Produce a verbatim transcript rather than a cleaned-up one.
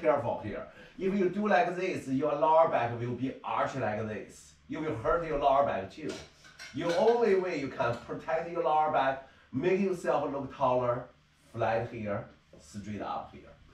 careful here. If you do like this, your lower back will be arched like this. You will hurt your lower back too. Your only way you can protect your lower back, make yourself look taller, flat here, straight up here.